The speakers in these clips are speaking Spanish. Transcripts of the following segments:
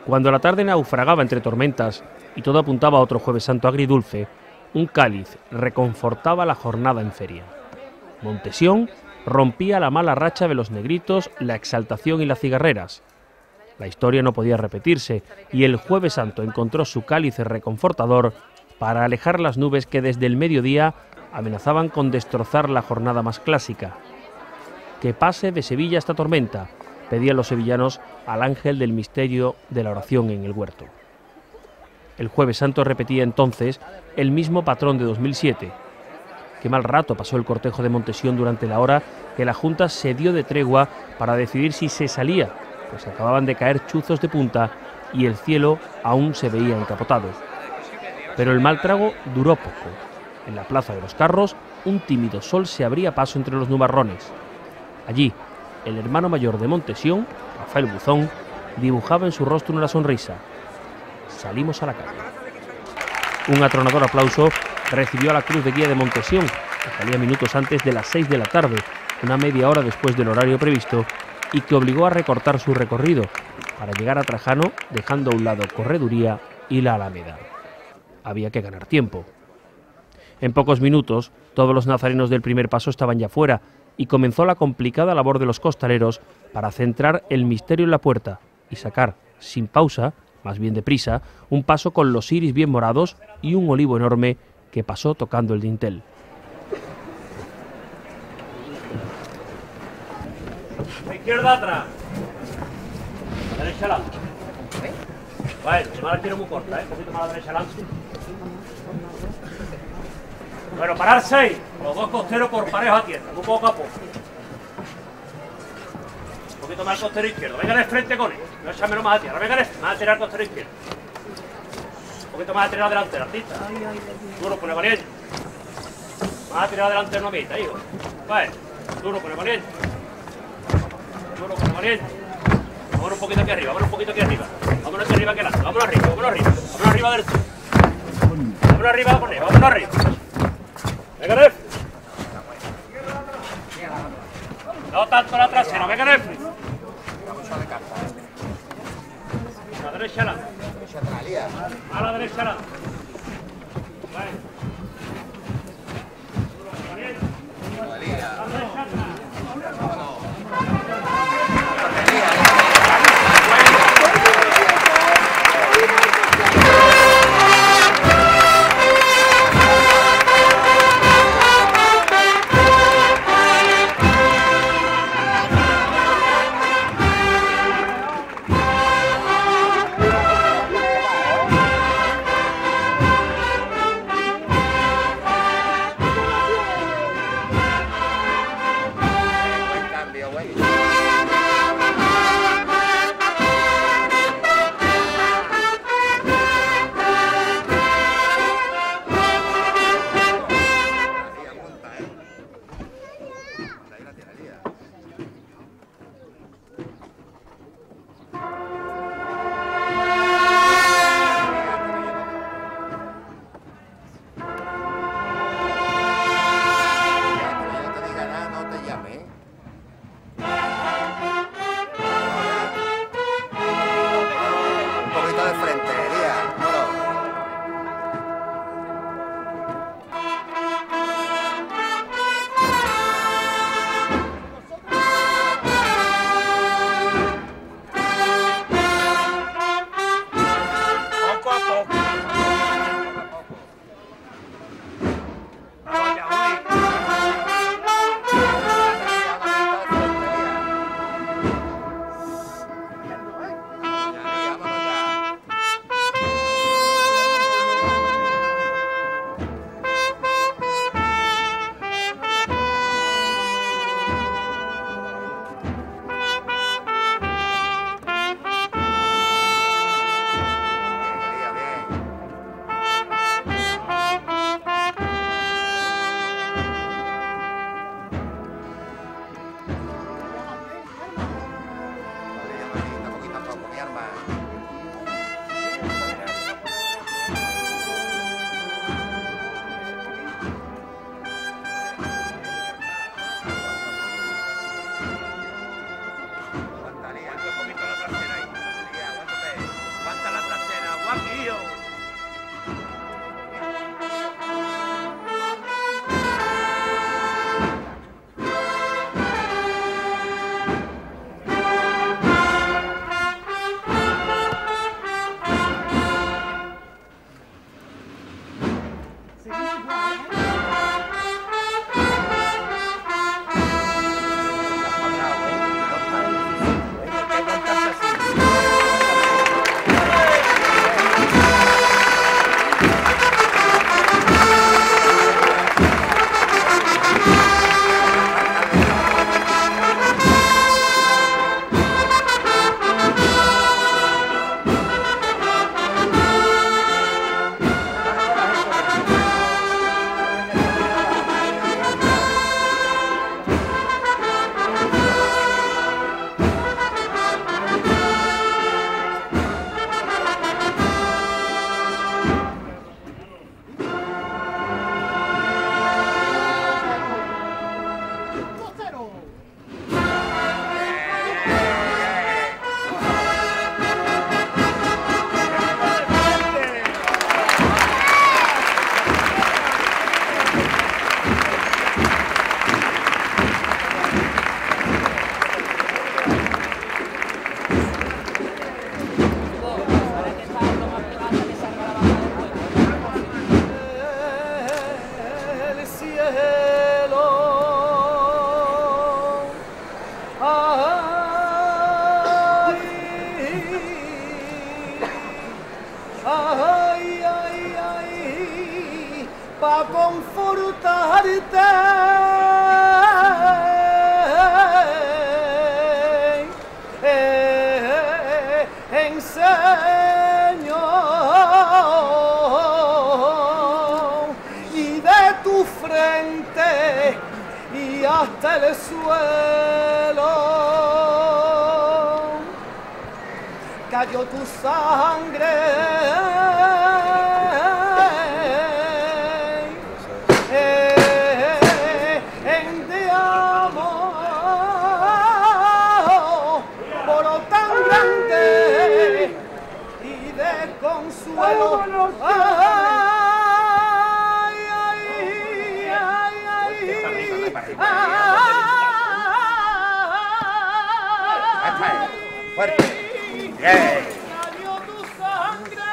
Cuando la tarde naufragaba entre tormentas y todo apuntaba a otro Jueves Santo agridulce, un cáliz reconfortaba la jornada en feria. Montesión rompía la mala racha de los negritos, la exaltación y las cigarreras. La historia no podía repetirse y el Jueves Santo encontró su cáliz reconfortador para alejar las nubes que desde el mediodía amenazaban con destrozar la jornada más clásica. Que pase de Sevilla esta tormenta, pedían los sevillanos al ángel del misterio de la oración en el huerto. El Jueves Santo repetía entonces el mismo patrón de 2007. Qué mal rato pasó el cortejo de Montesión durante la hora que la Junta se dio de tregua para decidir si se salía, pues acababan de caer chuzos de punta y el cielo aún se veía encapotado. Pero el mal trago duró poco. En la plaza de los Carros, un tímido sol se abría paso entre los nubarrones. Allí, el hermano mayor de Montesión, Rafael Buzón, dibujaba en su rostro una sonrisa. Salimos a la calle. Un atronador aplauso recibió a la cruz de guía de Montesión, que salía minutos antes de las 6 de la tarde, una media hora después del horario previsto, y que obligó a recortar su recorrido para llegar a Trajano, dejando a un lado Correduría y la Alameda. Había que ganar tiempo. En pocos minutos, todos los nazarenos del primer paso estaban ya fuera, y comenzó la complicada labor de los costaleros para centrar el misterio en la puerta y sacar, sin pausa, más bien deprisa, un paso con los iris bien morados y un olivo enorme que pasó tocando el dintel. La izquierda atrás, la derecha adelante. Vale, se me la quiero muy corta, un poquito más a la derecha adelante. Bueno, pararse ahí, los dos costeros por pareja a tierra, muy poco a poco. Un poquito más al costero izquierdo, venga de frente con él, no échame más a tierra, venga más a tirar al costero izquierdo. Un poquito más a tirar adelante, artista. Duro, pone valiente. Más a tirar adelante no mitad, hijo. Vale, duro, pone valiente. Duro, pone valiente. Vámonos un poquito aquí arriba, vámonos un poquito aquí arriba. Vámonos aquí arriba que lado, vámonos arriba, vámonos arriba. Vámonos arriba del todo. Vámonos arriba con él, vámonos arriba. Venga, Nef. No tanto la trasera, venga, Nef. A la derecha adelante. A la derecha adelante. Vale. A la derecha atrás. Maquillo. Pa confortarte enseño y de tu frente y hasta el suelo cayó tu sangre. Consuelo, ay, ay, ay, ay, ay, fuerte, cayó tu sangre,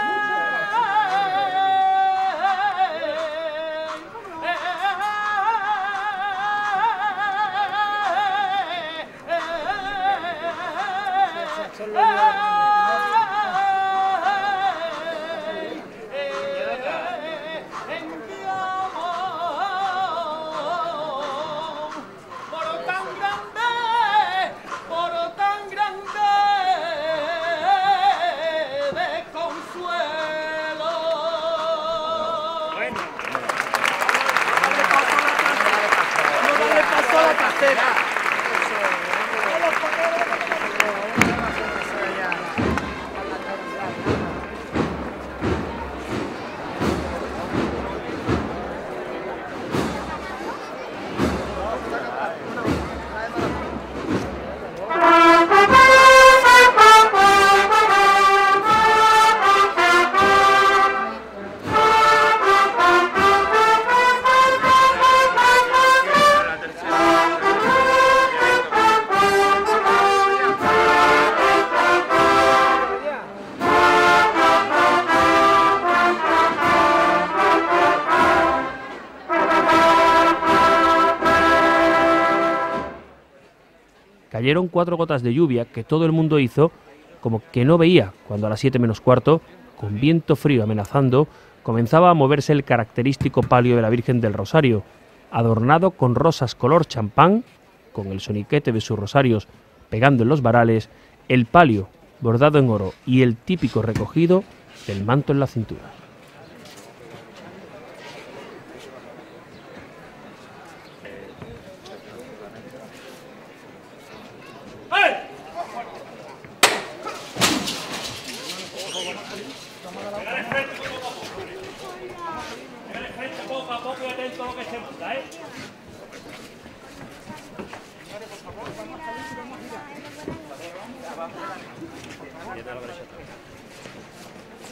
Cayeron 4 gotas de lluvia que todo el mundo hizo como que no veía cuando a las 7 menos cuarto, con viento frío amenazando, comenzaba a moverse el característico palio de la Virgen del Rosario, adornado con rosas color champán, con el soniquete de sus rosarios pegando en los varales, el palio bordado en oro y el típico recogido del manto en la cintura.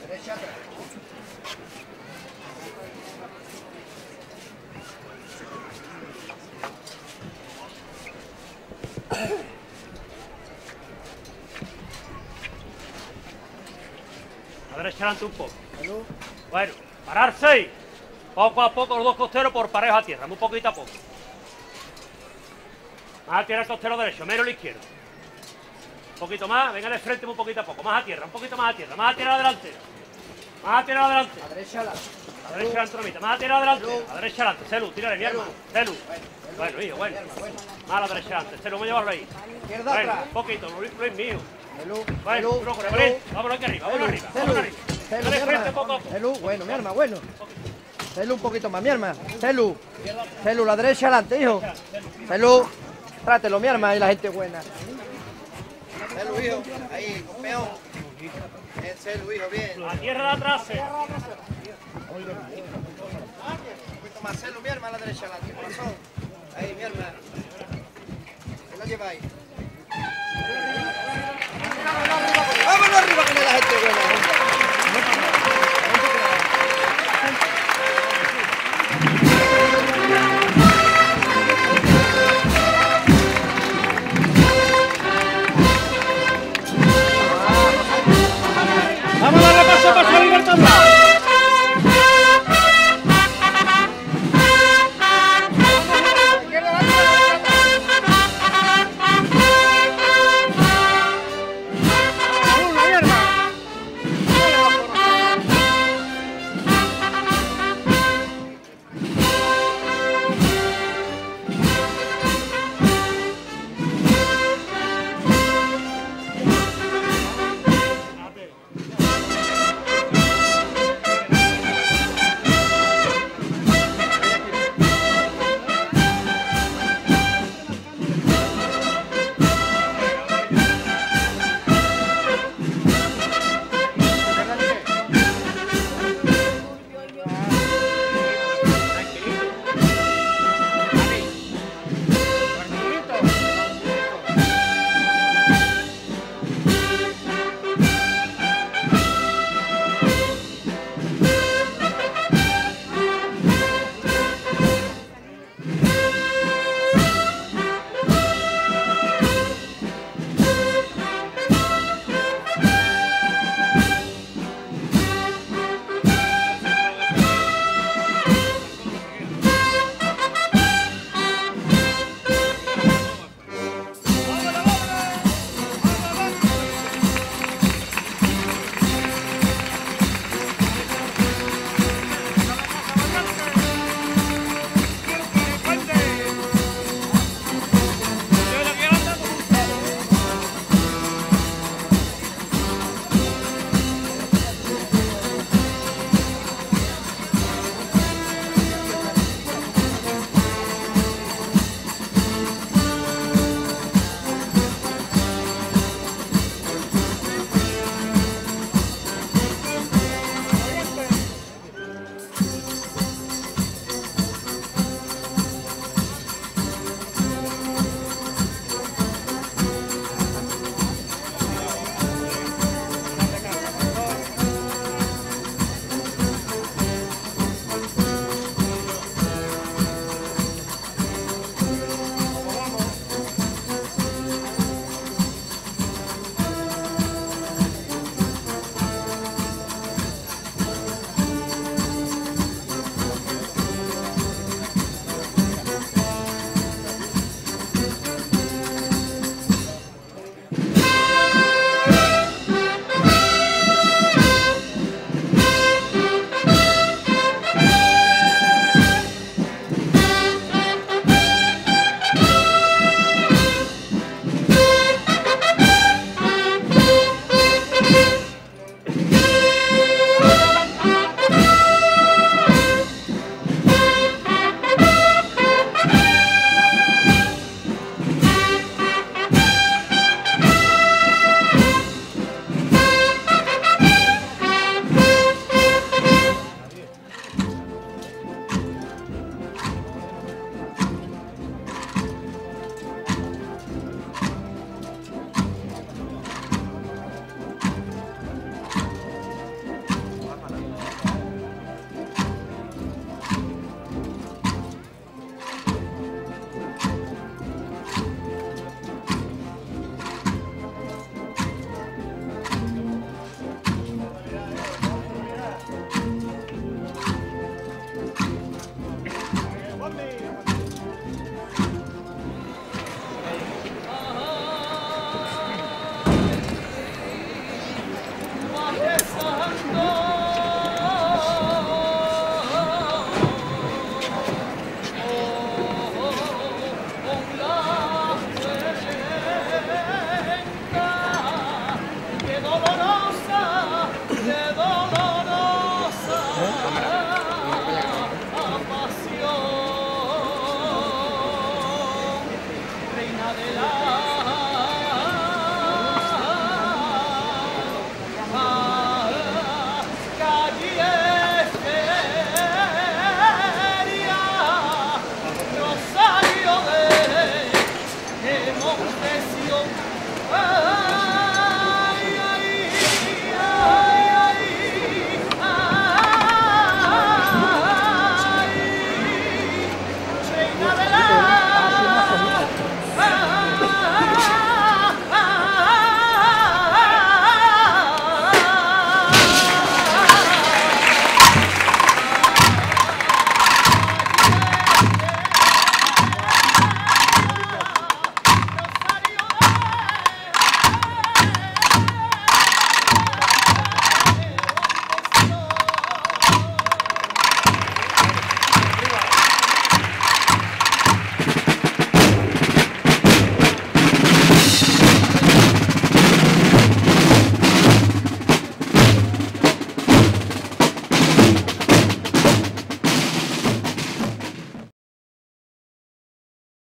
Derecha atrás. A derecha adelante un poco. Salud. Bueno, pararse. Poco a poco los dos costeros por pareja a tierra, muy poquito a poco. Más a tierra el costero derecho, menos el izquierdo. Un poquito más, venga de frente muy poquito a poco. Más a tierra, un poquito más a tierra. Más a tierra adelante. Más a tierra adelante. A derecha adelante. A derecha adelante, Romita. Más a tierra adelante. A derecha adelante. Celu, tírale, mi arma. Celu. Bueno, hijo, bueno. Más a la derecha adelante. Celu, voy a llevarlo ahí. Izquierda Bueno, atrás. un poquito, Luis mío. Salud. Bueno, Salud. uno con el Salud. Belén. Vámonos aquí arriba, vámonos arriba. Vámonos arriba. Celu, Dale mi frente arma. poco a poco. Celu, bueno, mi arma, bueno. Celu, un poquito más, mi arma. Celu. Celu, la derecha adelante, hijo. Celu. Trátelo, mi arma, y la gente buena. Celu, hijo. Ahí, campeón. Bien, Celu, hijo, bien. A tierra de atrás. Un poquito más, Celu, mi arma, a la derecha adelante, corazón. Ahí, mi arma. ¿Qué la lleváis? ¡Vámonos arriba con la gente buena! Vamos a darle paso a paso a Libertad. no!